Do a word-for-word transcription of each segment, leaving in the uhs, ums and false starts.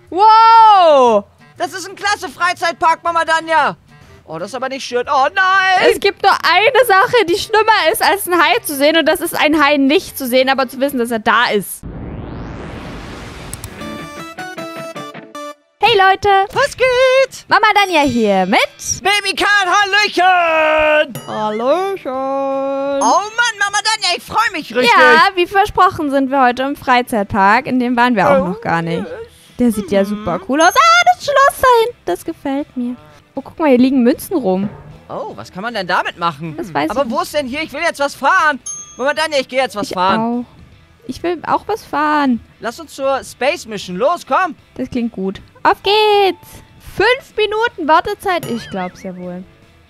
Wow! Das ist ein klasse Freizeitpark, Mama Danja. Oh, das ist aber nicht schön. Oh nein! Es gibt nur eine Sache, die schlimmer ist, als ein Hai zu sehen. Und das ist ein Hai nicht zu sehen, aber zu wissen, dass er da ist. Hey Leute! Was geht? Mama Danja hier mit... Babycard, Hallöchen! Hallöchen! Oh Mann, Mama Danja, ich freue mich richtig. Ja, wie versprochen sind wir heute im Freizeitpark. In dem waren wir auch noch gar nicht. Der sieht ja super cool aus. Ah, das Schloss da hinten, das gefällt mir. Oh, guck mal, hier liegen Münzen rum. Oh, was kann man denn damit machen? Das weiß Aber ich wo ist denn hier? Ich will jetzt was fahren. Mama Danja, ich gehe jetzt was Ich fahren. auch. Ich will auch was fahren. Lass uns zur Space Mission. Los, komm. Das klingt gut. Auf geht's! Fünf Minuten Wartezeit. Ich glaub's ja wohl.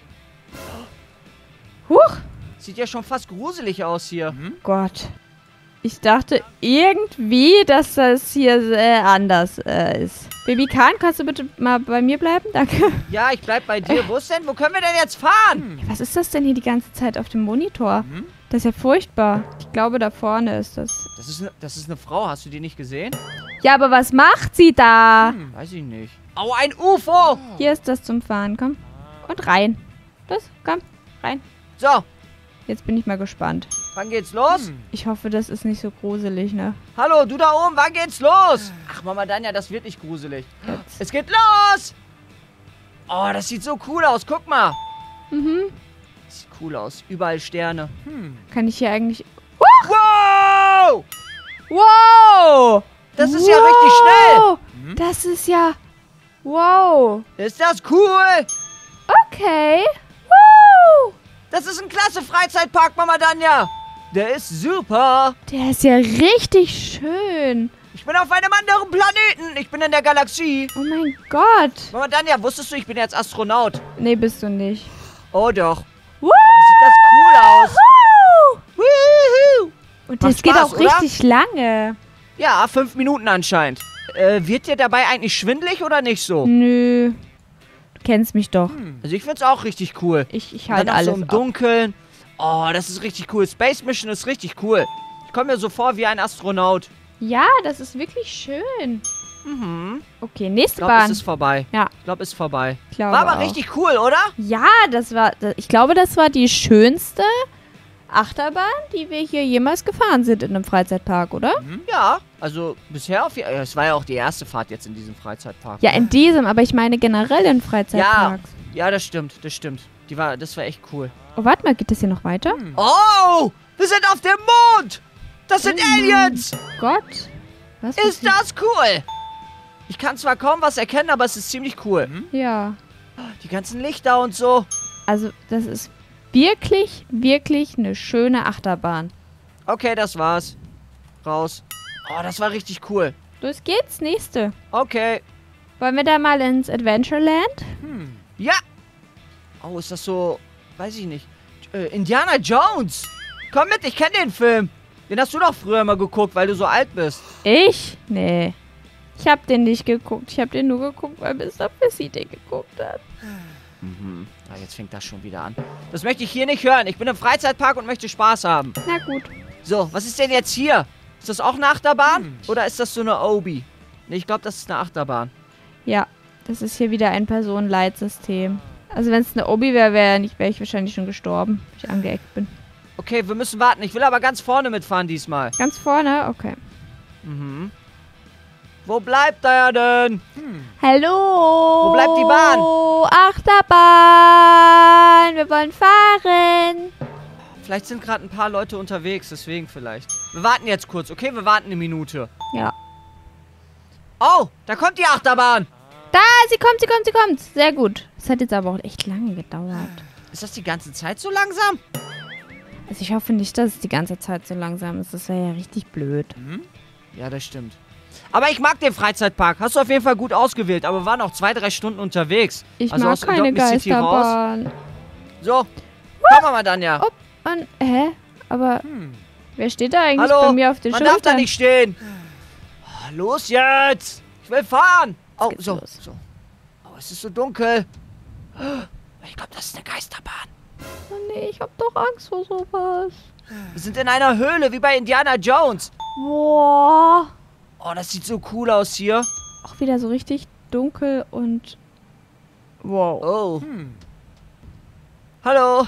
Huch! Sieht ja schon fast gruselig aus hier. Gott. Ich dachte irgendwie, dass das hier äh, anders äh, ist. Baby Kahn, kannst du bitte mal bei mir bleiben? Danke. Ja, ich bleib bei dir. Wo ist denn? Wo können wir denn jetzt fahren? Was ist das denn hier die ganze Zeit auf dem Monitor? Das ist ja furchtbar. Ich glaube, da vorne ist das. Das ist, ne, das ist eine Frau. Hast du die nicht gesehen? Ja, aber was macht sie da? Hm, weiß ich nicht. Oh, ein U F O! Hier ist das zum Fahren. Komm. Und rein. Das, komm. Rein. So, Jetzt bin ich mal gespannt. wann geht's los? Ich hoffe, das ist nicht so gruselig, ne? Hallo, du da oben, wann geht's los? Ach, Mama Danja, das wird nicht gruselig. Jetzt. Es geht los! Oh, das sieht so cool aus. Guck mal. Mhm. Das sieht cool aus. Überall Sterne. Kann ich hier eigentlich... Wow! Wow! Das ist ja richtig schnell. schnell. Das ist ja... Wow. Ist das cool? Okay. Wow. Das ist ein klasse Freizeitpark, Mama Danja. Der ist super. Der ist ja richtig schön. Ich bin auf einem anderen Planeten. Ich bin in der Galaxie. Oh mein Gott. Mama Danja, wusstest du, ich bin jetzt Astronaut? Nee, bist du nicht. Oh doch. Woo! Sieht das cool aus. Woo! Wuhu. Und Macht das geht Spaß, auch oder? richtig lange. Ja, fünf Minuten anscheinend. Äh, wird dir dabei eigentlich schwindelig oder nicht so? Nö. Du kennst mich doch. Also ich find's auch richtig cool. Ich, ich Und halte dann auch alles so im ab. Dunkeln. Oh, das ist richtig cool. Space Mission ist richtig cool. Ich komme mir so vor wie ein Astronaut. Ja, das ist wirklich schön. Mhm. Okay, Ich nächste glaube, es Bahn. ist vorbei. Ja. Ich glaube, es ist vorbei. Ich glaube War aber auch. richtig cool, oder? Ja, das war, ich glaube, das war die schönste Achterbahn, die wir hier jemals gefahren sind in einem Freizeitpark, oder? Ja, also bisher auf jeden Fall. Es war ja auch die erste Fahrt jetzt in diesem Freizeitpark. Ja, in diesem, aber ich meine generell in Freizeitparks. Ja, das stimmt, das stimmt. Die war, das war echt cool. Oh, warte mal, geht das hier noch weiter? Oh, wir sind auf dem Mond. Das sind Oh Aliens. Gott. Was Ist das cool? Ich kann zwar kaum was erkennen, aber es ist ziemlich cool. Ja. Die ganzen Lichter und so. Also, das ist wirklich, wirklich eine schöne Achterbahn. Okay, das war's. Raus. Oh, das war richtig cool. Los geht's, nächste. Okay. Wollen wir da mal ins Adventureland? Ja. Oh, ist das so... Weiß ich nicht. Äh, Indiana Jones. Komm mit, ich kenne den Film. Den hast du doch früher immer geguckt, weil du so alt bist. Ich? Nee. Ich hab den nicht geguckt. Ich hab den nur geguckt, weil Mister Fissy den geguckt hat. Mhm. Ah, jetzt fängt das schon wieder an. Das möchte ich hier nicht hören. Ich bin im Freizeitpark und möchte Spaß haben. Na gut. So, was ist denn jetzt hier? Ist das auch eine Achterbahn? Oder ist das so eine Obi? Nee, ich glaube, das ist eine Achterbahn. Ja, das ist hier wieder ein Personenleitsystem. Also wenn es eine Obi wäre, wäre ich, wär ich wahrscheinlich schon gestorben, wenn ich angeeckt bin. Okay, wir müssen warten. Ich will aber ganz vorne mitfahren diesmal. Ganz vorne? Okay. Mhm. Wo bleibt er denn? Hallo! Wo bleibt die Bahn? Achterbahn! Wir wollen fahren! Vielleicht sind gerade ein paar Leute unterwegs, deswegen vielleicht. Wir warten jetzt kurz, okay? Wir warten eine Minute. Ja. Oh, da kommt die Achterbahn. Da, sie kommt, sie kommt, sie kommt. Sehr gut. Das hat jetzt aber auch echt lange gedauert. Ist das die ganze Zeit so langsam? Also ich hoffe nicht, dass es die ganze Zeit so langsam ist. Das wäre ja richtig blöd. Ja, das stimmt. Aber ich mag den Freizeitpark. Hast du auf jeden Fall gut ausgewählt. Aber wir waren auch zwei, drei Stunden unterwegs. Ich Also mag aus keine Adopt Me City raus. Geisterbahn. So, komm mal, Danja. Oh, und, hä? Aber wer steht da eigentlich Hallo, bei mir auf den man darf da Schultern? nicht stehen. Oh, los jetzt. Ich will fahren. Oh, geht's so, los. so. Oh, es ist so dunkel. Ich glaube, das ist eine Geisterbahn. Oh nee, ich hab doch Angst vor sowas. Wir sind in einer Höhle, wie bei Indiana Jones. Boah. Oh, das sieht so cool aus hier. auch wieder so richtig dunkel und... Wow. Oh. Hm. Hallo.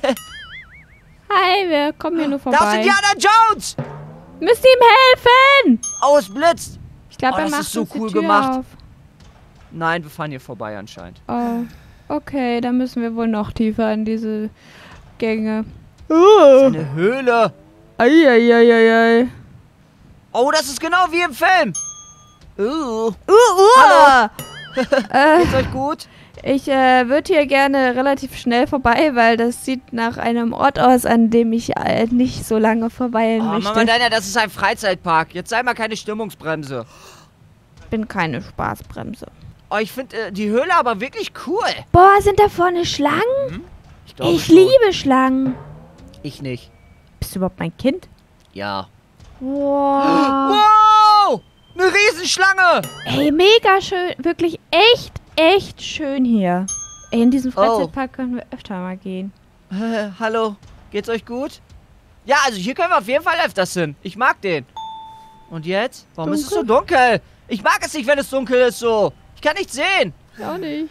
Hi, wir kommen hier nur vorbei. Da ist Indiana Jones! Müsst ihm helfen! Oh, es blitzt. Ich glaube, Oh, er das macht ist so uns die cool Tür gemacht. auf. Nein, wir fahren hier vorbei anscheinend. Oh, okay, dann müssen wir wohl noch tiefer in diese Gänge. Das ist eine Höhle. Eieieiei. Oh, das ist genau wie im Film. Uh. Uh, uh. Hallo. äh, Geht's euch gut? ich äh, würde hier gerne relativ schnell vorbei, weil das sieht nach einem Ort aus, an dem ich äh, nicht so lange verweilen Oh, möchte. Mama Danja, das ist ein Freizeitpark. Jetzt sei mal keine Stimmungsbremse. Ich bin keine Spaßbremse. Oh, ich finde äh, die Höhle aber wirklich cool. Boah, sind da vorne Schlangen? Hm? Ich, glaube Ich schon. liebe Schlangen. Ich nicht. Bist du überhaupt mein Kind? Ja. Wow. Wow! Eine Riesenschlange! Ey, mega schön. Wirklich echt, echt schön hier. Ey, in diesem Freizeitpark können wir öfter mal gehen. Äh, hallo, geht's euch gut? Ja, also hier können wir auf jeden Fall öfters hin. Ich mag den. Und jetzt? Warum ist es so dunkel? Ich mag es nicht, wenn es dunkel ist so. Ich kann nichts sehen. Ich auch nicht.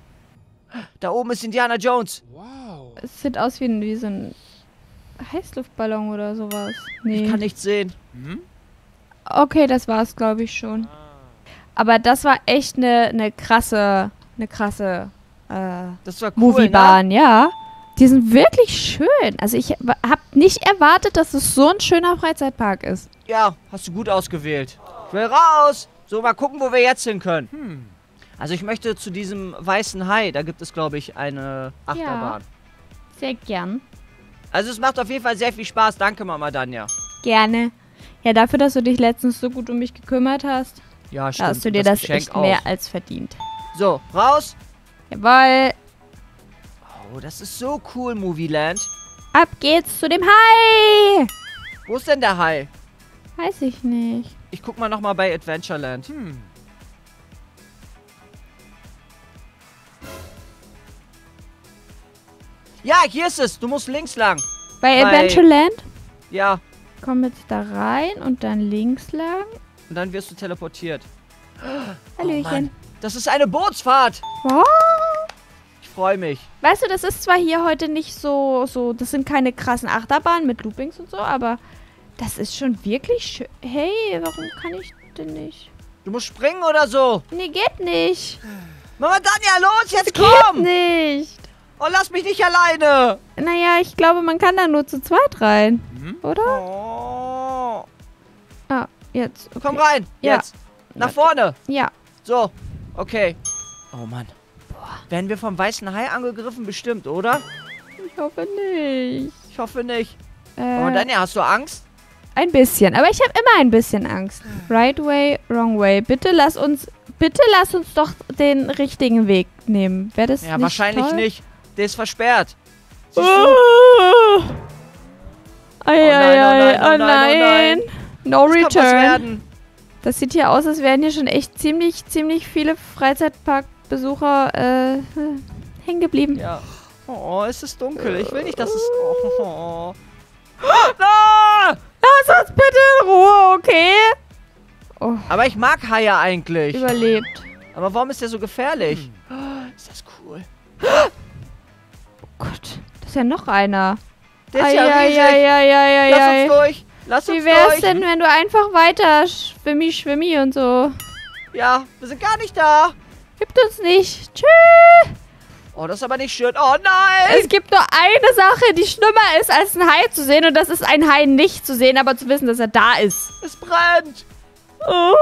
Da oben ist Indiana Jones. Es sieht aus wie, ein, wie so ein Heißluftballon oder sowas. Nee. Ich kann nichts sehen. Okay, das war's, glaube ich schon. Aber das war echt eine ne krasse, eine krasse äh, Das war cool, ne? Moviebahn, ja. Die sind wirklich schön. Also ich habe nicht erwartet, dass es so ein schöner Freizeitpark ist. Ja, hast du gut ausgewählt. Ich will raus. So, mal gucken, wo wir jetzt hin können. Hm. Also ich möchte zu diesem weißen Hai. Da gibt es, glaube ich, eine Achterbahn. Sehr gern. Also es macht auf jeden Fall sehr viel Spaß. Danke, Mama Danja. Gerne. Ja, dafür, dass du dich letztens so gut um mich gekümmert hast, Ja, stimmt. hast du dir Und das, Geschenk echt mehr auch. als verdient. So, raus. Jawohl. Oh, das ist so cool, Movieland. Ab geht's zu dem Hai. Wo ist denn der Hai? Weiß ich nicht. Ich guck mal nochmal bei Adventureland. Hm. Ja, hier ist es. Du musst links lang. Bei Bei- Adventureland? Ja, Komm jetzt da rein und dann links lang. und dann wirst du teleportiert. Hallöchen. Oh Mann, das ist eine Bootsfahrt. Wow. Ich freue mich. Weißt du, das ist zwar hier heute nicht so, so, das sind keine krassen Achterbahnen mit Loopings und so, aber das ist schon wirklich schön. Hey, warum kann ich denn nicht? Du musst springen oder so. Nee, geht nicht. Mama Danja, los, jetzt Geht komm. nicht. Oh, lass mich nicht alleine. Naja, ich glaube, man kann da nur zu zweit rein. Oder? Oh. Ah, jetzt. Okay. Komm rein, Ja. jetzt. Nach Warte. vorne. Ja. So, okay. Oh Mann. Werden wir vom weißen Hai angegriffen? Bestimmt, oder? Ich hoffe nicht. Ich hoffe nicht. Äh, Mama Danja, hast du Angst? ein bisschen. Aber ich habe immer ein bisschen Angst. Right way, wrong way. Bitte lass uns, bitte lass uns doch den richtigen Weg nehmen. Wäre das Ja, nicht wahrscheinlich toll? nicht. Der ist versperrt. Siehst du? Oh, nein, oh nein, oh oh nein, nein. No Das kann was return. werden. Das sieht hier aus, als wären hier schon echt ziemlich, ziemlich viele Freizeitparkbesucher äh, äh, hängen geblieben. Ja. Oh, es ist dunkel. Ich will nicht, dass es... Oh, oh. Ah! Lass uns bitte in Ruhe, okay? Oh, Aber ich mag Haie eigentlich. überlebt. Aber warum ist der so gefährlich? Ist das cool. Oh Gott, das ist ja noch einer. Der ist ja riesig. Eieieiei. Lass uns durch. Lass uns Wie wär's durch. denn, wenn du einfach weiter schwimmi, schwimmi und so? Ja, wir sind gar nicht da. Gibt uns nicht. Tschüss. Oh, das ist aber nicht schön. Oh nein. Es gibt nur eine Sache, die schlimmer ist, als ein Hai zu sehen. Und das ist ein Hai nicht zu sehen, aber zu wissen, dass er da ist. Es brennt. Oh.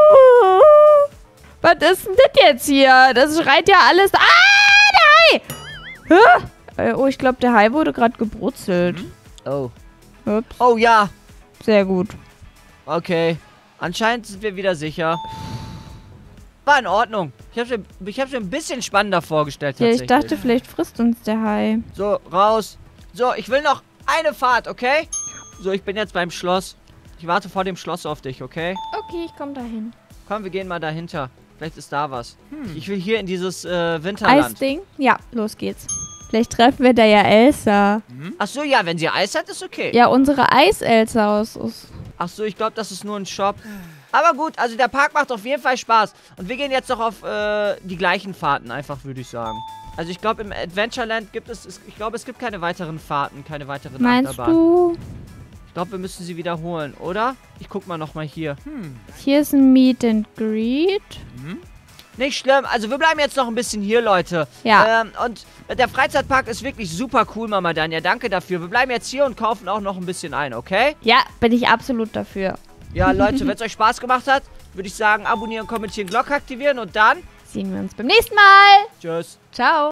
Was ist denn das jetzt hier? Das schreit ja alles. Ah, der Hai! Hä? Äh, Oh, ich glaube, der Hai wurde gerade gebrutzelt. Oh. Ups. Oh ja. Sehr gut. Okay. Anscheinend sind wir wieder sicher. War in Ordnung. Ich habe mir, ich hab's mir ein bisschen spannender vorgestellt Ja, ich tatsächlich. dachte, vielleicht frisst uns der Hai. So, raus. So, ich will noch eine Fahrt, okay? So, ich bin jetzt beim Schloss. Ich warte vor dem Schloss auf dich, okay? Okay, ich komme dahin. Komm, wir gehen mal dahinter. Vielleicht ist da was. Ich will hier in dieses äh, Winterland. Eisding? Ja, los geht's. Vielleicht treffen wir da ja Elsa. Ach so, ja, wenn sie Eis hat, ist okay. Ja, unsere Eis-Elsa aus. aus Ach so, ich glaube, das ist nur ein Shop. Aber gut, also der Park macht auf jeden Fall Spaß. Und wir gehen jetzt noch auf äh, die gleichen Fahrten einfach, würde ich sagen. Also ich glaube, im Adventureland gibt es, es, ich glaube, es gibt keine weiteren Fahrten, keine weiteren Meinst Achterbahnen. du? Ich glaube, wir müssen sie wiederholen, oder? Ich guck mal nochmal hier. Hm. Hier ist ein Meet and Greet. Mhm. Nicht schlimm. Also wir bleiben jetzt noch ein bisschen hier, Leute. Ja. Ähm, und der Freizeitpark ist wirklich super cool, Mama Danja. Danke dafür. Wir bleiben jetzt hier und kaufen auch noch ein bisschen ein, okay? Ja, bin ich absolut dafür. Ja, Leute, wenn es euch Spaß gemacht hat, würde ich sagen, abonnieren, kommentieren, Glocke aktivieren und dann Sehen wir uns beim nächsten Mal. tschüss. Ciao.